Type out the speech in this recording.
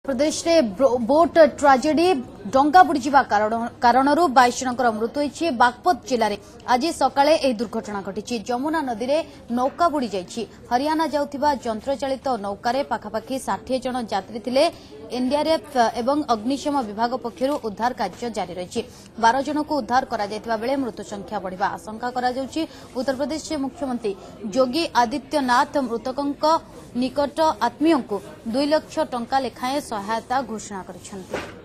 प्रदेश में boat tragedy डंगा बुड़ीजा कारण 22 जनकर मृत्यु होती। बागपत जिले में आज सकाळे ए दुर्घटना घटी। जमुना नदी में नौका बुड़ी जाइछि। हरियाणा जाउथिबा यंत्रचालित नौकारे पाखापाखि 60 जन यात्री थिले। एनडीआरएफ एवं अग्निशम विभाग पक्षर उद्धार कार्य जारी रही। 12 जन को उद्धार करा जायतिबा बेले मृत्यु संख्या बढ़िबा आशंका करा जाउछि। उत्तर प्रदेश के मुख्यमंत्री योगी आदित्यनाथ मृतकों निकट आत्मीय को 2 लाख टंका लेखाएं सहायता घोषणा करिसेंति।